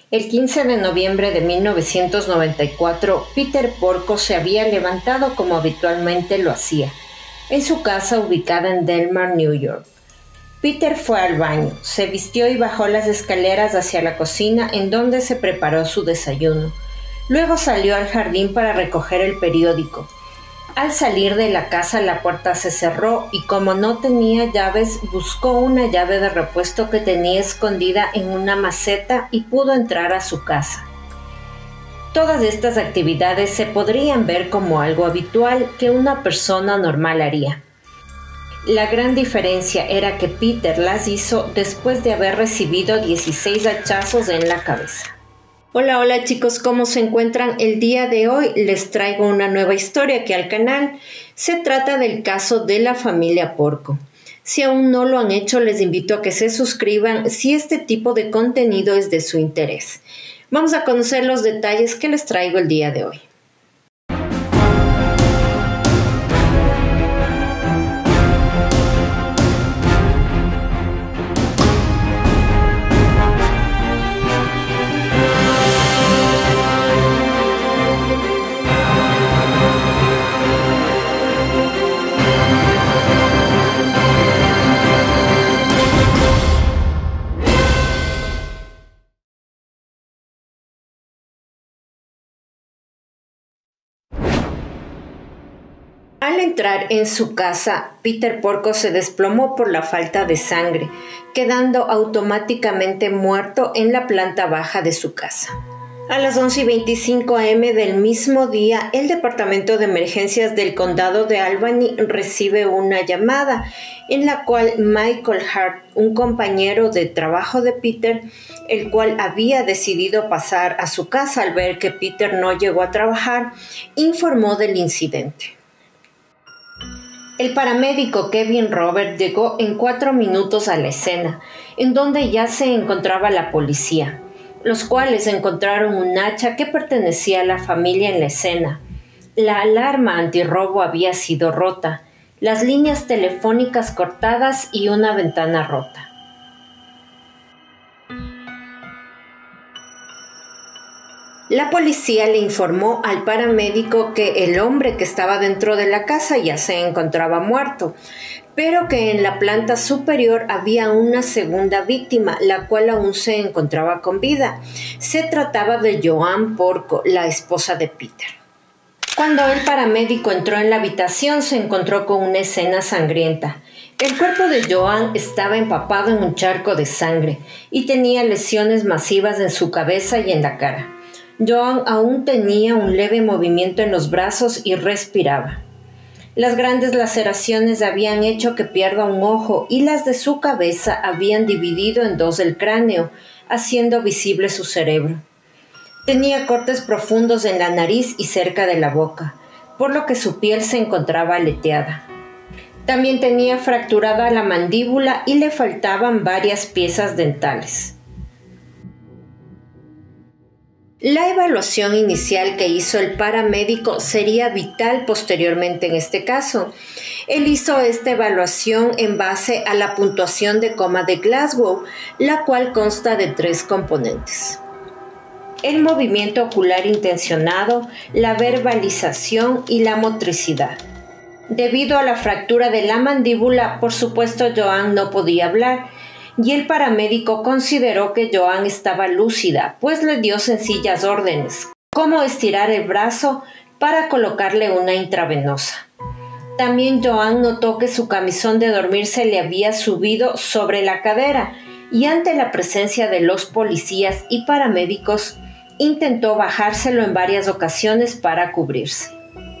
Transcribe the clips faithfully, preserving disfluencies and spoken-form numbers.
El quince de noviembre de mil novecientos noventa y cuatro, Peter Porco se había levantado como habitualmente lo hacía, en su casa ubicada en Delmar, New York. Peter fue al baño, se vistió y bajó las escaleras hacia la cocina en donde se preparó su desayuno. Luego salió al jardín para recoger el periódico. Al salir de la casa la puerta se cerró y como no tenía llaves, buscó una llave de repuesto que tenía escondida en una maceta y pudo entrar a su casa. Todas estas actividades se podrían ver como algo habitual que una persona normal haría. La gran diferencia era que Peter las hizo después de haber recibido dieciséis hachazos en la cabeza. Hola, hola chicos, ¿cómo se encuentran? El día de hoy les traigo una nueva historia aquí al canal. Se trata del caso de la familia Porco. Si aún no lo han hecho, les invito a que se suscriban si este tipo de contenido es de su interés. Vamos a conocer los detalles que les traigo el día de hoy. Al entrar en su casa, Peter Porco se desplomó por la falta de sangre, quedando automáticamente muerto en la planta baja de su casa. A las once y veinticinco a eme del mismo día, el Departamento de Emergencias del Condado de Albany recibe una llamada en la cual Michael Hart, un compañero de trabajo de Peter, el cual había decidido pasar a su casa al ver que Peter no llegó a trabajar, informó del incidente. El paramédico Kevin Robert llegó en cuatro minutos a la escena, en donde ya se encontraba la policía, los cuales encontraron un hacha que pertenecía a la familia en la escena. La alarma antirrobo había sido rota, las líneas telefónicas cortadas y una ventana rota. La policía le informó al paramédico que el hombre que estaba dentro de la casa ya se encontraba muerto, pero que en la planta superior había una segunda víctima, la cual aún se encontraba con vida. Se trataba de Joan Porco, la esposa de Peter. Cuando el paramédico entró en la habitación, se encontró con una escena sangrienta. El cuerpo de Joan estaba empapado en un charco de sangre y tenía lesiones masivas en su cabeza y en la cara. Joan aún tenía un leve movimiento en los brazos y respiraba. Las grandes laceraciones habían hecho que pierda un ojo y las de su cabeza habían dividido en dos el cráneo, haciendo visible su cerebro. Tenía cortes profundos en la nariz y cerca de la boca, por lo que su piel se encontraba aleteada. También tenía fracturada la mandíbula y le faltaban varias piezas dentales. La evaluación inicial que hizo el paramédico sería vital posteriormente en este caso. Él hizo esta evaluación en base a la puntuación de coma de Glasgow, la cual consta de tres componentes: el movimiento ocular intencionado, la verbalización y la motricidad. Debido a la fractura de la mandíbula, por supuesto Joan no podía hablar, y el paramédico consideró que Joan estaba lúcida, pues le dio sencillas órdenes, como estirar el brazo para colocarle una intravenosa. También Joan notó que su camisón de dormir se le había subido sobre la cadera, y ante la presencia de los policías y paramédicos, intentó bajárselo en varias ocasiones para cubrirse.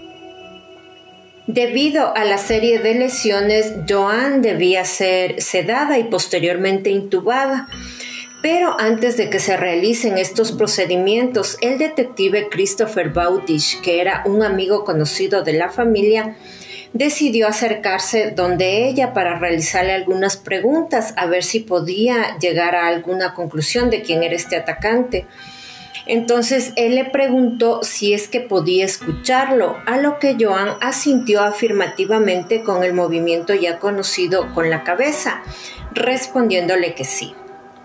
Debido a la serie de lesiones, Joan debía ser sedada y posteriormente intubada, pero antes de que se realicen estos procedimientos, el detective Christopher Bowdish, que era un amigo conocido de la familia, decidió acercarse donde ella para realizarle algunas preguntas a ver si podía llegar a alguna conclusión de quién era este atacante. Entonces él le preguntó si es que podía escucharlo, a lo que Joan asintió afirmativamente con el movimiento ya conocido con la cabeza, respondiéndole que sí.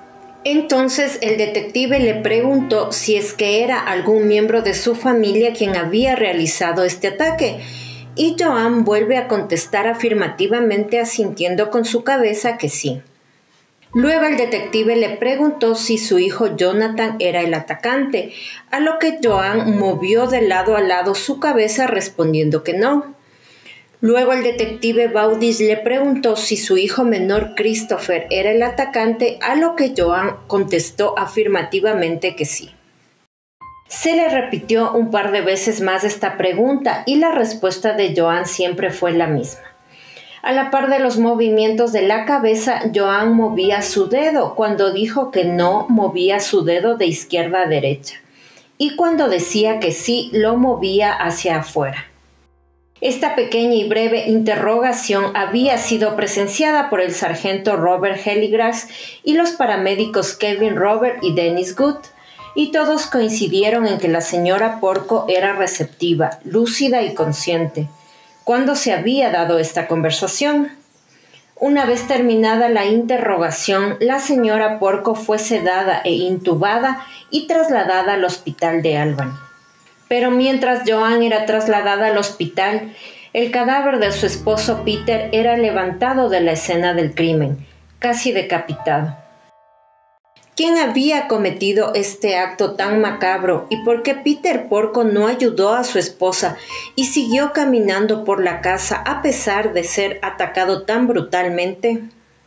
Entonces el detective le preguntó si es que era algún miembro de su familia quien había realizado este ataque, y Joan vuelve a contestar afirmativamente, asintiendo con su cabeza que sí. Luego el detective le preguntó si su hijo Jonathan era el atacante, a lo que Joan movió de lado a lado su cabeza respondiendo que no. Luego el detective Baudis le preguntó si su hijo menor Christopher era el atacante, a lo que Joan contestó afirmativamente que sí. Se le repitió un par de veces más esta pregunta y la respuesta de Joan siempre fue la misma. A la par de los movimientos de la cabeza, Joan movía su dedo cuando dijo que no, movía su dedo de izquierda a derecha, y cuando decía que sí, lo movía hacia afuera. Esta pequeña y breve interrogación había sido presenciada por el sargento Robert Helligras y los paramédicos Kevin Robert y Dennis Good, y todos coincidieron en que la señora Porco era receptiva, lúcida y consciente. ¿Cuándo se había dado esta conversación? Una vez terminada la interrogación, la señora Porco fue sedada e intubada y trasladada al hospital de Albany. Pero mientras Joan era trasladada al hospital, el cadáver de su esposo Peter era levantado de la escena del crimen, casi decapitado. ¿Quién había cometido este acto tan macabro y por qué Peter Porco no ayudó a su esposa y siguió caminando por la casa a pesar de ser atacado tan brutalmente?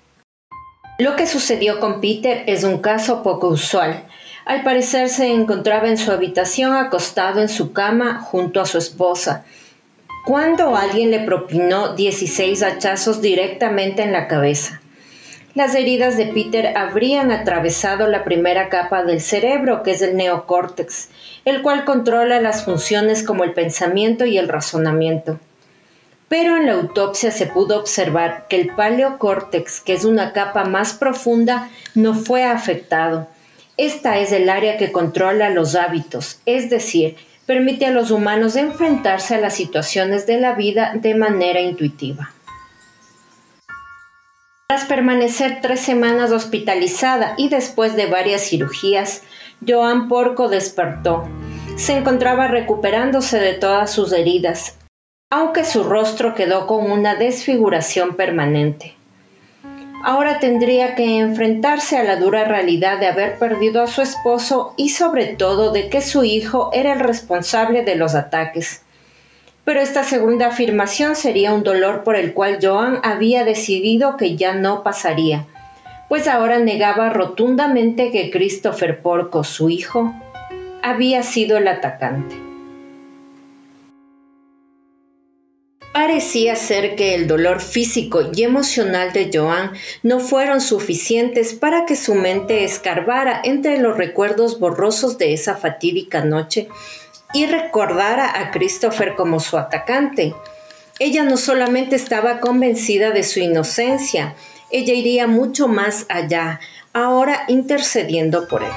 Lo que sucedió con Peter es un caso poco usual. Al parecer se encontraba en su habitación acostado en su cama junto a su esposa, cuando alguien le propinó dieciséis hachazos directamente en la cabeza. Las heridas de Peter habrían atravesado la primera capa del cerebro, que es el neocórtex, el cual controla las funciones como el pensamiento y el razonamiento. Pero en la autopsia se pudo observar que el paleocórtex, que es una capa más profunda, no fue afectado. Esta es el área que controla los hábitos, es decir, permite a los humanos enfrentarse a las situaciones de la vida de manera intuitiva. Tras permanecer tres semanas hospitalizada y después de varias cirugías, Joan Porco despertó. Se encontraba recuperándose de todas sus heridas, aunque su rostro quedó con una desfiguración permanente. Ahora tendría que enfrentarse a la dura realidad de haber perdido a su esposo y sobre todo de que su hijo era el responsable de los ataques. Pero esta segunda afirmación sería un dolor por el cual Joan había decidido que ya no pasaría, pues ahora negaba rotundamente que Christopher Porco, su hijo, había sido el atacante. Parecía ser que el dolor físico y emocional de Joan no fueron suficientes para que su mente escarbara entre los recuerdos borrosos de esa fatídica noche y recordara a Christopher como su atacante. Ella no solamente estaba convencida de su inocencia, ella iría mucho más allá, ahora intercediendo por él.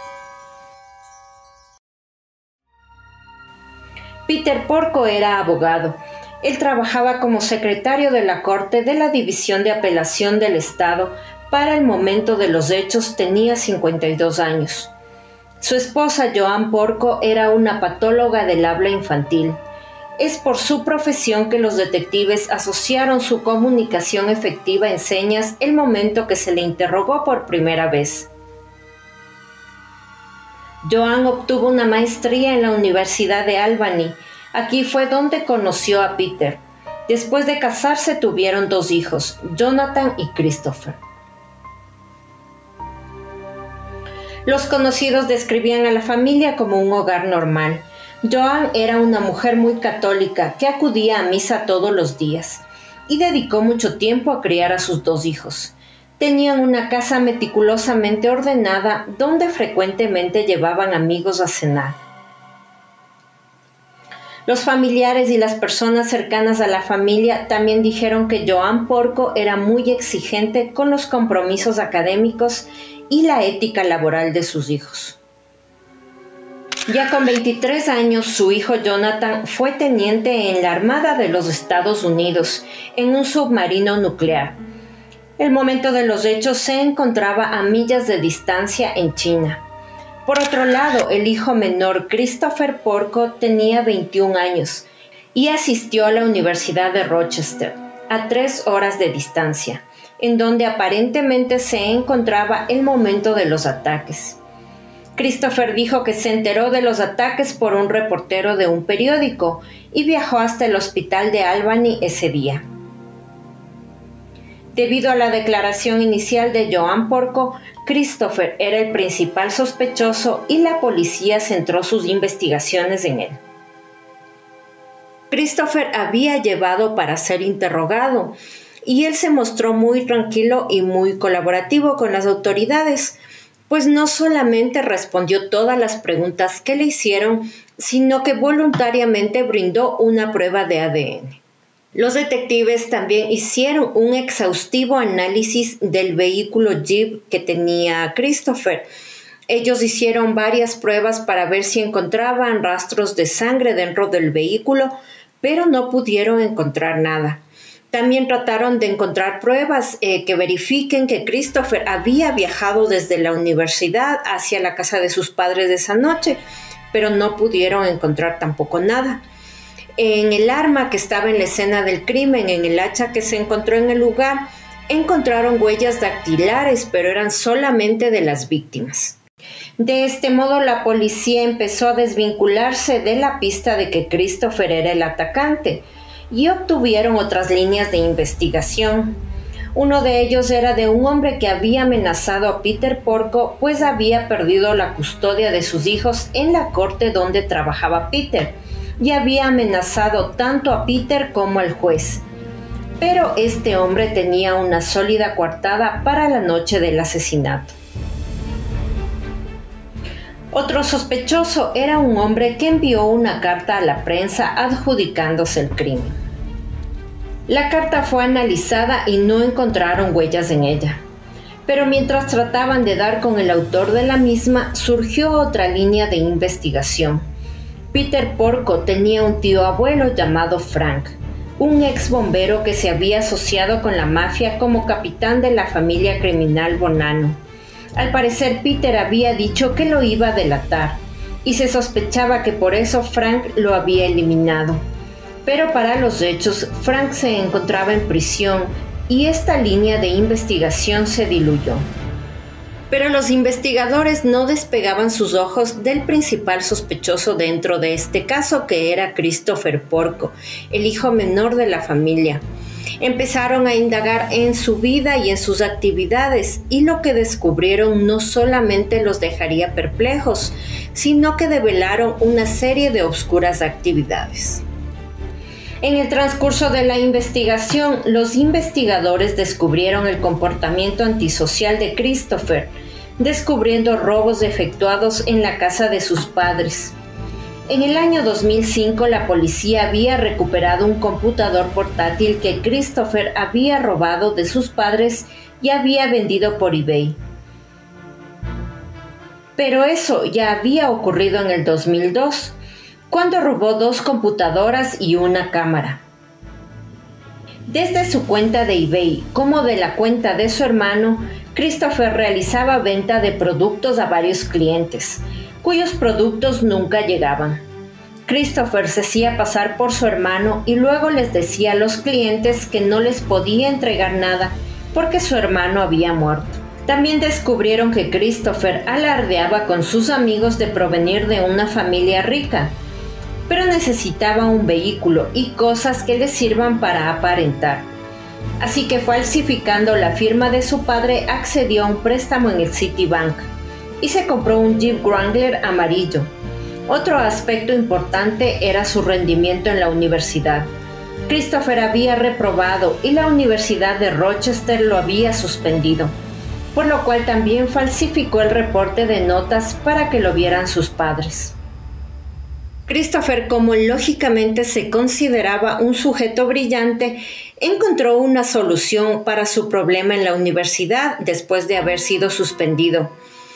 Peter Porco era abogado. Él trabajaba como secretario de la Corte de la División de Apelación del Estado. Para el momento de los hechos tenía cincuenta y dos años. Su esposa Joan Porco era una patóloga del habla infantil. Es por su profesión que los detectives asociaron su comunicación efectiva en señas el momento que se le interrogó por primera vez. Joan obtuvo una maestría en la Universidad de Albany. Aquí fue donde conoció a Peter. Después de casarse tuvieron dos hijos, Jonathan y Christopher. Los conocidos describían a la familia como un hogar normal. Joan era una mujer muy católica que acudía a misa todos los días y dedicó mucho tiempo a criar a sus dos hijos. Tenían una casa meticulosamente ordenada donde frecuentemente llevaban amigos a cenar. Los familiares y las personas cercanas a la familia también dijeron que Joan Porco era muy exigente con los compromisos académicos y la ética laboral de sus hijos. Ya con veintitrés años, su hijo Jonathan fue teniente en la Armada de los Estados Unidos, en un submarino nuclear. El momento de los hechos se encontraba a millas de distancia en China. Por otro lado, el hijo menor Christopher Porco tenía veintiún años y asistió a la Universidad de Rochester, a tres horas de distancia, en donde aparentemente se encontraba el momento de los ataques. Christopher dijo que se enteró de los ataques por un reportero de un periódico y viajó hasta el hospital de Albany ese día. Debido a la declaración inicial de Joan Porco, Christopher era el principal sospechoso y la policía centró sus investigaciones en él. Christopher había llevado para ser interrogado y él se mostró muy tranquilo y muy colaborativo con las autoridades, pues no solamente respondió todas las preguntas que le hicieron, sino que voluntariamente brindó una prueba de A D N. Los detectives también hicieron un exhaustivo análisis del vehículo Jeep que tenía Christopher. Ellos hicieron varias pruebas para ver si encontraban rastros de sangre dentro del vehículo, pero no pudieron encontrar nada. También trataron de encontrar pruebas eh, que verifiquen que Christopher había viajado desde la universidad hacia la casa de sus padres de esa noche, pero no pudieron encontrar tampoco nada. En el arma que estaba en la escena del crimen, en el hacha que se encontró en el lugar, encontraron huellas dactilares, pero eran solamente de las víctimas. De este modo, la policía empezó a desvincularse de la pista de que Christopher era el atacante y obtuvieron otras líneas de investigación. Uno de ellos era de un hombre que había amenazado a Peter Porco, pues había perdido la custodia de sus hijos en la corte donde trabajaba Peter, y había amenazado tanto a Peter como al juez. Pero este hombre tenía una sólida coartada para la noche del asesinato. Otro sospechoso era un hombre que envió una carta a la prensa adjudicándose el crimen. La carta fue analizada y no encontraron huellas en ella. Pero mientras trataban de dar con el autor de la misma, surgió otra línea de investigación. Peter Porco tenía un tío abuelo llamado Frank, un ex bombero que se había asociado con la mafia como capitán de la familia criminal Bonanno. Al parecer, Peter había dicho que lo iba a delatar, y se sospechaba que por eso Frank lo había eliminado. Pero para los hechos, Frank se encontraba en prisión y esta línea de investigación se diluyó. Pero los investigadores no despegaban sus ojos del principal sospechoso dentro de este caso, que era Christopher Porco, el hijo menor de la familia. Empezaron a indagar en su vida y en sus actividades, y lo que descubrieron no solamente los dejaría perplejos, sino que develaron una serie de oscuras actividades. En el transcurso de la investigación, los investigadores descubrieron el comportamiento antisocial de Christopher, descubriendo robos efectuados en la casa de sus padres. En el año dos mil cinco, la policía había recuperado un computador portátil que Christopher había robado de sus padres y había vendido por eBay. Pero eso ya había ocurrido en el dos mil dos, cuando robó dos computadoras y una cámara. Desde su cuenta de eBay como de la cuenta de su hermano, Christopher realizaba venta de productos a varios clientes, cuyos productos nunca llegaban. Christopher se hacía pasar por su hermano y luego les decía a los clientes que no les podía entregar nada porque su hermano había muerto. También descubrieron que Christopher alardeaba con sus amigos de provenir de una familia rica, pero necesitaba un vehículo y cosas que le sirvan para aparentar. Así que, falsificando la firma de su padre, accedió a un préstamo en el Citibank y se compró un Jeep Wrangler amarillo. Otro aspecto importante era su rendimiento en la universidad. Christopher había reprobado y la Universidad de Rochester lo había suspendido, por lo cual también falsificó el reporte de notas para que lo vieran sus padres. Christopher, como lógicamente se consideraba un sujeto brillante, encontró una solución para su problema en la universidad después de haber sido suspendido.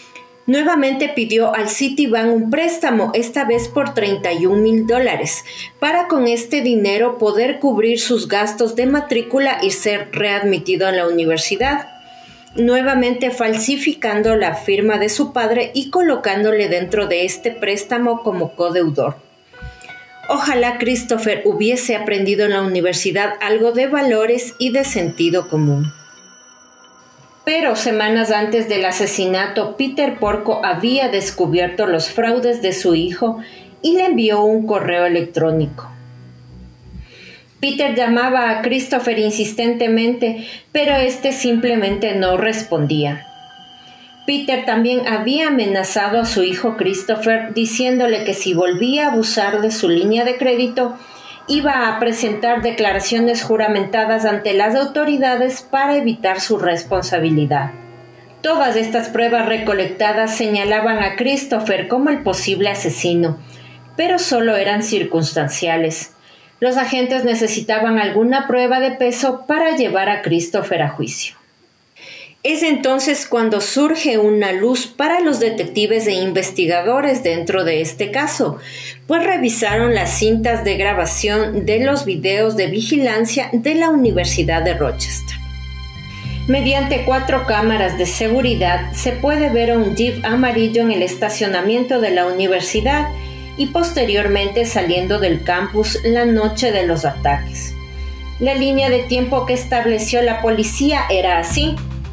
Nuevamente pidió al Citibank un préstamo, esta vez por treinta y un mil dólares, para con este dinero poder cubrir sus gastos de matrícula y ser readmitido en la universidad, nuevamente falsificando la firma de su padre y colocándole dentro de este préstamo como codeudor. Ojalá Christopher hubiese aprendido en la universidad algo de valores y de sentido común. Pero semanas antes del asesinato, Peter Porco había descubierto los fraudes de su hijo y le envió un correo electrónico. Peter llamaba a Christopher insistentemente, pero este simplemente no respondía. Peter también había amenazado a su hijo Christopher diciéndole que si volvía a abusar de su línea de crédito, iba a presentar declaraciones juramentadas ante las autoridades para evitar su responsabilidad. Todas estas pruebas recolectadas señalaban a Christopher como el posible asesino, pero solo eran circunstanciales. Los agentes necesitaban alguna prueba de peso para llevar a Christopher a juicio. Es entonces cuando surge una luz para los detectives e investigadores dentro de este caso, pues revisaron las cintas de grabación de los videos de vigilancia de la Universidad de Rochester. Mediante cuatro cámaras de seguridad se puede ver a un Jeep amarillo en el estacionamiento de la universidad y posteriormente saliendo del campus la noche de los ataques. La línea de tiempo que estableció la policía era así.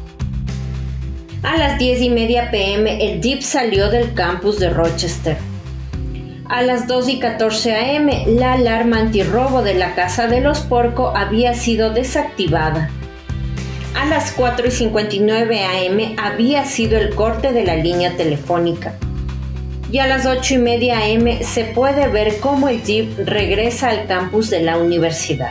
A las diez y media pe eme el Jeep salió del campus de Rochester. A las dos y catorce a eme la alarma antirrobo de la casa de los Porco había sido desactivada. A las cuatro y cincuenta y nueve a eme había sido el corte de la línea telefónica. Y a las ocho y media a eme se puede ver cómo el Jeep regresa al campus de la universidad.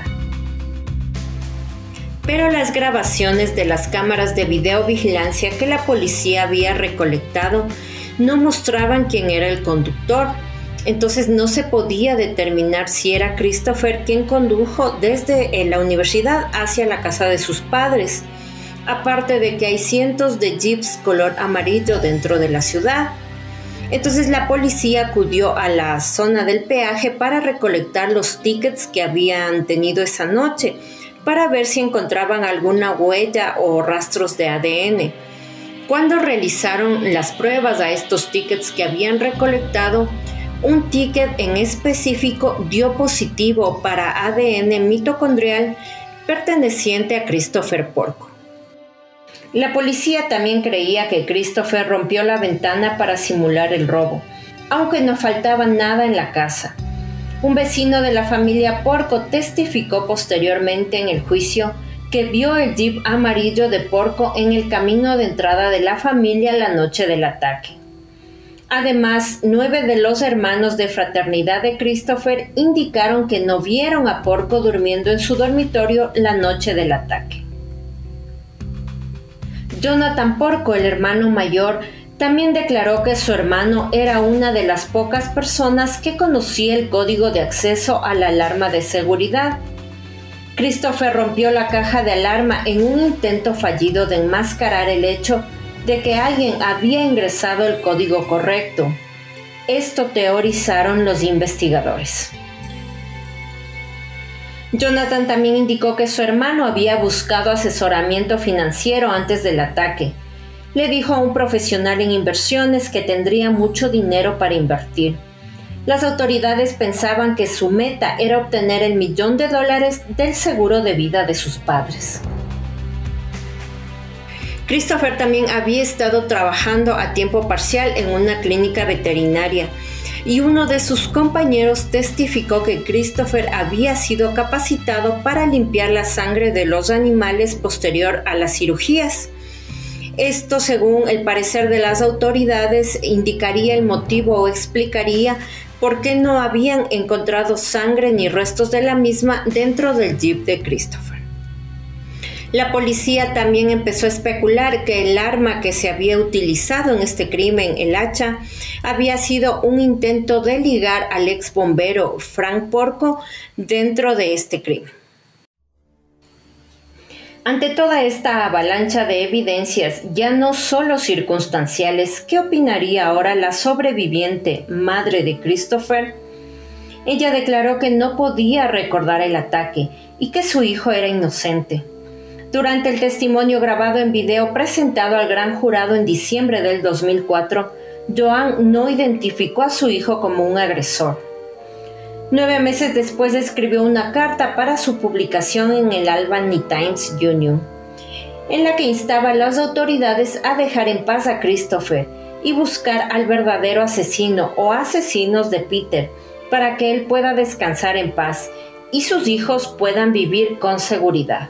Pero las grabaciones de las cámaras de videovigilancia que la policía había recolectado no mostraban quién era el conductor, entonces no se podía determinar si era Christopher quien condujo desde la universidad hacia la casa de sus padres, aparte de que hay cientos de jeeps color amarillo dentro de la ciudad. Entonces la policía acudió a la zona del peaje para recolectar los tickets que habían tenido esa noche, para ver si encontraban alguna huella o rastros de A D N. Cuando realizaron las pruebas a estos tickets que habían recolectado, un ticket en específico dio positivo para A D N mitocondrial perteneciente a Christopher Porco. La policía también creía que Christopher rompió la ventana para simular el robo, aunque no faltaba nada en la casa. Un vecino de la familia Porco testificó posteriormente en el juicio que vio el Jeep amarillo de Porco en el camino de entrada de la familia la noche del ataque. Además, nueve de los hermanos de fraternidad de Christopher indicaron que no vieron a Porco durmiendo en su dormitorio la noche del ataque. Jonathan Porco, el hermano mayor, también declaró que su hermano era una de las pocas personas que conocía el código de acceso a la alarma de seguridad. Christopher rompió la caja de alarma en un intento fallido de enmascarar el hecho de que alguien había ingresado el código correcto. Esto teorizaron los investigadores. Jonathan también indicó que su hermano había buscado asesoramiento financiero antes del ataque. Le dijo a un profesional en inversiones que tendría mucho dinero para invertir. Las autoridades pensaban que su meta era obtener el millón de dólares del seguro de vida de sus padres. Christopher también había estado trabajando a tiempo parcial en una clínica veterinaria y uno de sus compañeros testificó que Christopher había sido capacitado para limpiar la sangre de los animales posterior a las cirugías. Esto, según el parecer de las autoridades, indicaría el motivo o explicaría por qué no habían encontrado sangre ni restos de la misma dentro del Jeep de Christopher. La policía también empezó a especular que el arma que se había utilizado en este crimen, el hacha, había sido un intento de ligar al ex bombero Frank Porco dentro de este crimen. Ante toda esta avalancha de evidencias, ya no solo circunstanciales, ¿qué opinaría ahora la sobreviviente madre de Christopher? Ella declaró que no podía recordar el ataque y que su hijo era inocente. Durante el testimonio grabado en video presentado al gran jurado en diciembre del dos mil cuatro, Joan no identificó a su hijo como un agresor. Nueve meses después escribió una carta para su publicación en el Albany Times Union, en la que instaba a las autoridades a dejar en paz a Christopher y buscar al verdadero asesino o asesinos de Peter para que él pueda descansar en paz y sus hijos puedan vivir con seguridad.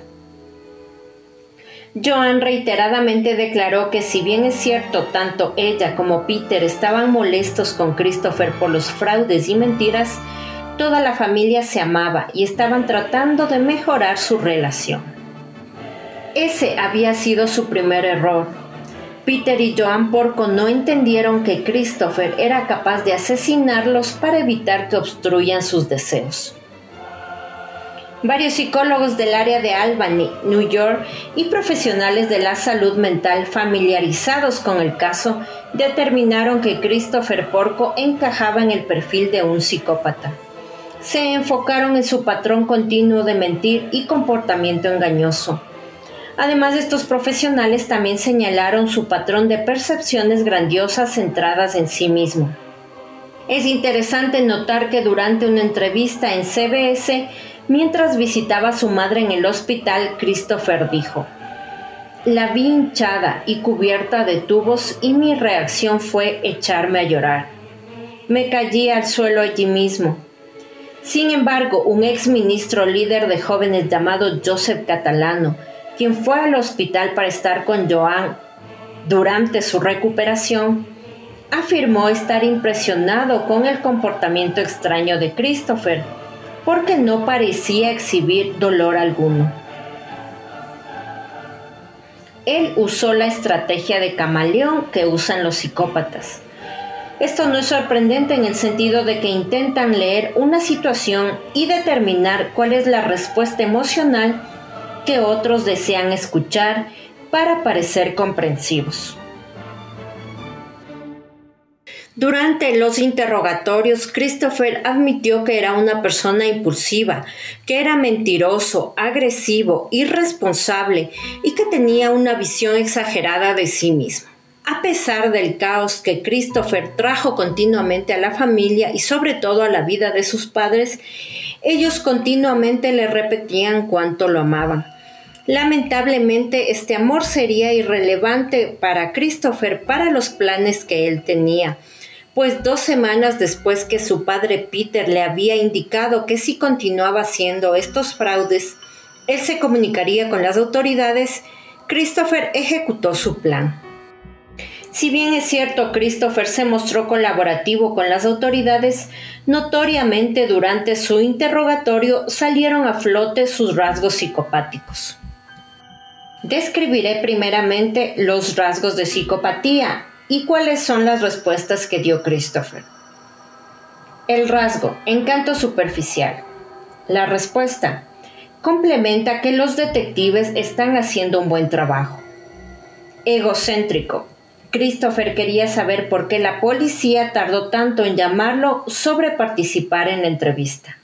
Joan reiteradamente declaró que si bien es cierto tanto ella como Peter estaban molestos con Christopher por los fraudes y mentiras, toda la familia se amaba y estaban tratando de mejorar su relación. Ese había sido su primer error. Peter y Joan Porco no entendieron que Christopher era capaz de asesinarlos para evitar que obstruyan sus deseos. Varios psicólogos del área de Albany, New York, y profesionales de la salud mental familiarizados con el caso determinaron que Christopher Porco encajaba en el perfil de un psicópata. Se enfocaron en su patrón continuo de mentir y comportamiento engañoso. Además, estos profesionales también señalaron su patrón de percepciones grandiosas centradas en sí mismo. Es interesante notar que durante una entrevista en C B S, mientras visitaba a su madre en el hospital, Christopher dijo: "La vi hinchada y cubierta de tubos y mi reacción fue echarme a llorar. Me caí al suelo allí mismo". Sin embargo, un exministro líder de jóvenes llamado Joseph Catalano, quien fue al hospital para estar con Joan durante su recuperación, afirmó estar impresionado con el comportamiento extraño de Christopher, porque no parecía exhibir dolor alguno. Él usó la estrategia de camaleón que usan los psicópatas. Esto no es sorprendente en el sentido de que intentan leer una situación y determinar cuál es la respuesta emocional que otros desean escuchar para parecer comprensivos. Durante los interrogatorios, Christopher admitió que era una persona impulsiva, que era mentiroso, agresivo, irresponsable y que tenía una visión exagerada de sí mismo. A pesar del caos que Christopher trajo continuamente a la familia y sobre todo a la vida de sus padres, ellos continuamente le repetían cuánto lo amaban. Lamentablemente, este amor sería irrelevante para Christopher para los planes que él tenía, pues dos semanas después que su padre Peter le había indicado que si continuaba haciendo estos fraudes, él se comunicaría con las autoridades, Christopher ejecutó su plan. Si bien es cierto, Christopher se mostró colaborativo con las autoridades, notoriamente durante su interrogatorio salieron a flote sus rasgos psicopáticos. Describiré primeramente los rasgos de psicopatía y cuáles son las respuestas que dio Christopher. El rasgo: encanto superficial. La respuesta: complementa que los detectives están haciendo un buen trabajo. Egocéntrico. Christopher quería saber por qué la policía tardó tanto en llamarlo sobre participar en la entrevista.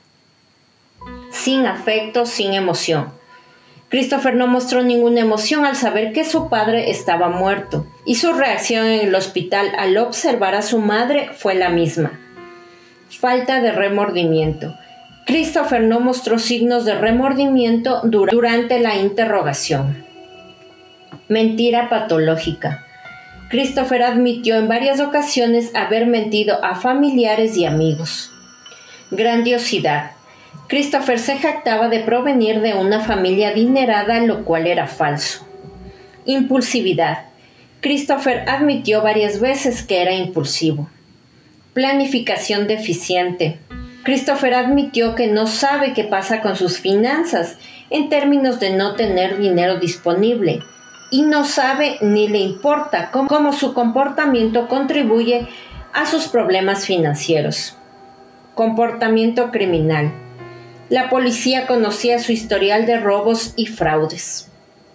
Sin afecto, sin emoción. Christopher no mostró ninguna emoción al saber que su padre estaba muerto, y su reacción en el hospital al observar a su madre fue la misma. Falta de remordimiento. Christopher no mostró signos de remordimiento dura- durante la interrogación. Mentira patológica. Christopher admitió en varias ocasiones haber mentido a familiares y amigos. Grandiosidad. Christopher se jactaba de provenir de una familia adinerada, lo cual era falso. Impulsividad. Christopher admitió varias veces que era impulsivo. Planificación deficiente. Christopher admitió que no sabe qué pasa con sus finanzas en términos de no tener dinero disponible, y no sabe ni le importa cómo, cómo su comportamiento contribuye a sus problemas financieros. Comportamiento criminal. La policía conocía su historial de robos y fraudes.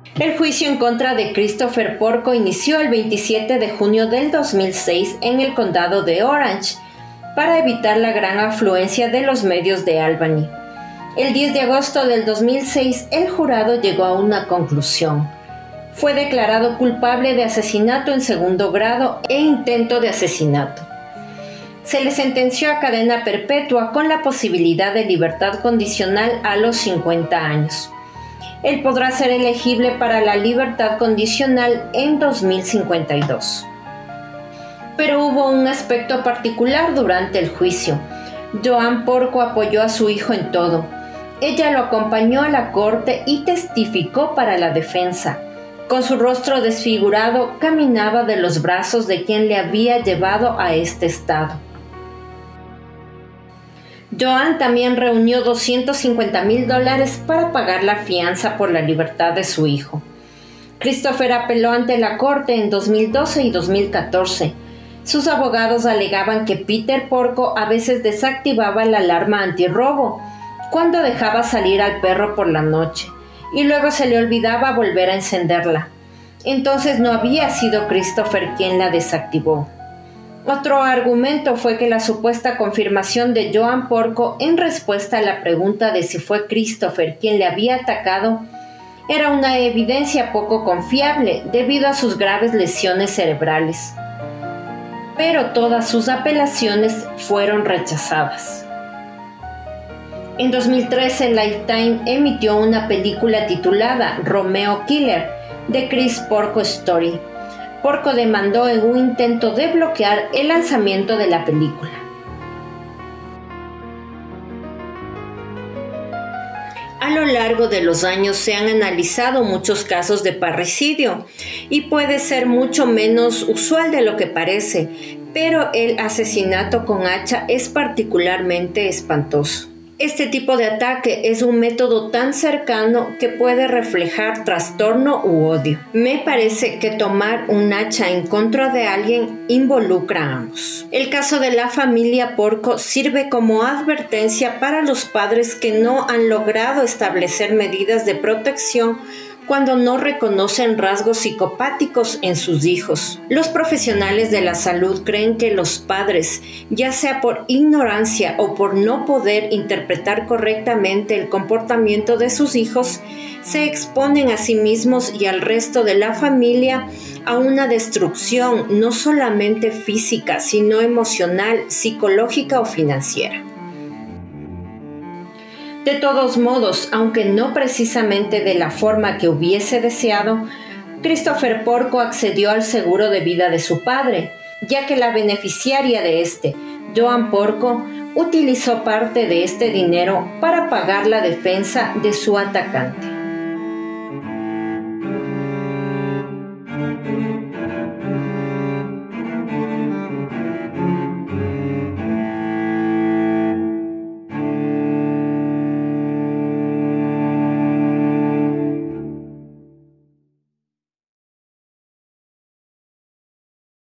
El juicio en contra de Christopher Porco inició el veintisiete de junio del dos mil seis en el condado de Orange, para evitar la gran afluencia de los medios de Albany. El diez de agosto del dos mil seis, el jurado llegó a una conclusión. Fue declarado culpable de asesinato en segundo grado e intento de asesinato. Se le sentenció a cadena perpetua con la posibilidad de libertad condicional a los cincuenta años. Él podrá ser elegible para la libertad condicional en dos mil cincuenta y dos. Pero hubo un aspecto particular durante el juicio. Joan Porco apoyó a su hijo en todo. Ella lo acompañó a la corte y testificó para la defensa. Con su rostro desfigurado, caminaba de los brazos de quien le había llevado a este estado. Joan también reunió doscientos cincuenta mil dólares para pagar la fianza por la libertad de su hijo. Christopher apeló ante la corte en dos mil doce y dos mil catorce. Sus abogados alegaban que Peter Porco a veces desactivaba la alarma antirrobo cuando dejaba salir al perro por la noche y luego se le olvidaba volver a encenderla. Entonces no había sido Christopher quien la desactivó. Otro argumento fue que la supuesta confirmación de Joan Porco en respuesta a la pregunta de si fue Christopher quien le había atacado era una evidencia poco confiable debido a sus graves lesiones cerebrales. Pero todas sus apelaciones fueron rechazadas. En dos mil trece, Lifetime emitió una película titulada Romeo Killer, de Chris Porco Story. Porco demandó en un intento de bloquear el lanzamiento de la película. A lo largo de los años se han analizado muchos casos de parricidio y puede ser mucho menos usual de lo que parece, pero el asesinato con hacha es particularmente espantoso. Este tipo de ataque es un método tan cercano que puede reflejar trastorno u odio. Me parece que tomar un hacha en contra de alguien involucra a ambos. El caso de la familia Porco sirve como advertencia para los padres que no han logrado establecer medidas de protección cuando no reconocen rasgos psicopáticos en sus hijos. Los profesionales de la salud creen que los padres, ya sea por ignorancia o por no poder interpretar correctamente el comportamiento de sus hijos, se exponen a sí mismos y al resto de la familia a una destrucción no solamente física, sino emocional, psicológica o financiera. De todos modos, aunque no precisamente de la forma que hubiese deseado, Christopher Porco accedió al seguro de vida de su padre, ya que la beneficiaria de este, Joan Porco, utilizó parte de este dinero para pagar la defensa de su atacante.